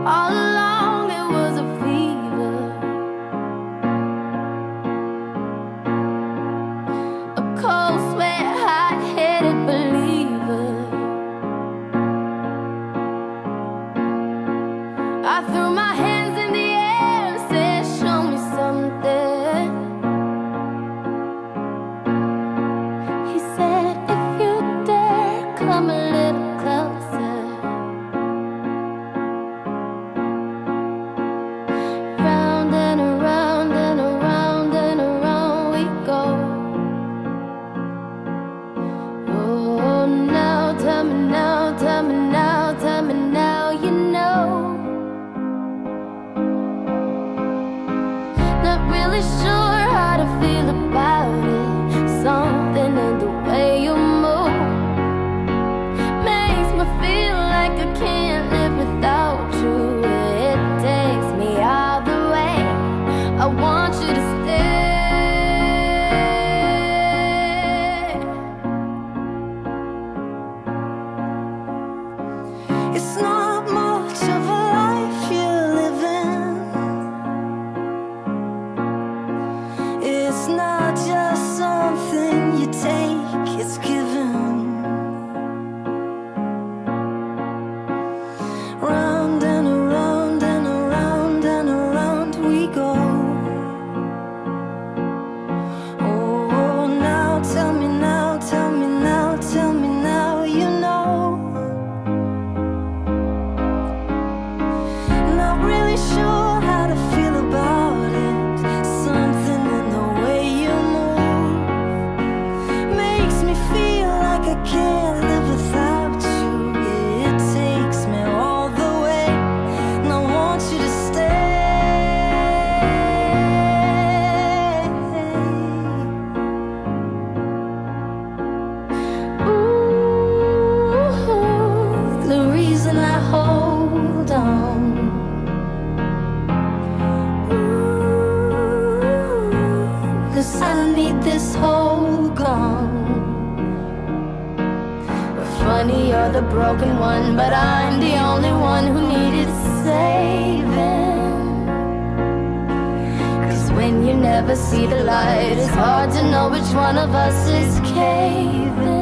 All along it was a fever, a cold sweat, hot-headed believer. I threw my hands in the air and said, show me something. He said, if you dare, come a little closer. Round and around and around and around we go. Oh, now tell me now, tell me now, tell me now you know. Not really sure how to feel about it. Something in the way you move makes me feel like I can't live without you. It takes me all the way. I want you to stay. It's not much of a life you're living. It's not just something you take, it's given. Round and around and around and around we go. Oh, now tell me now, tell me now, tell me now you know. Not really sure how to feel about it. Something in the way you move makes me feel like I can't live without you. It takes me all the way, and I want you to stay. Ooh, the reason I hold on. Cause I need this hole gone. Funny, you're the broken one, but I'm the only one who needed saving. Cause when you never see the light, it's hard to know which one of us is caving.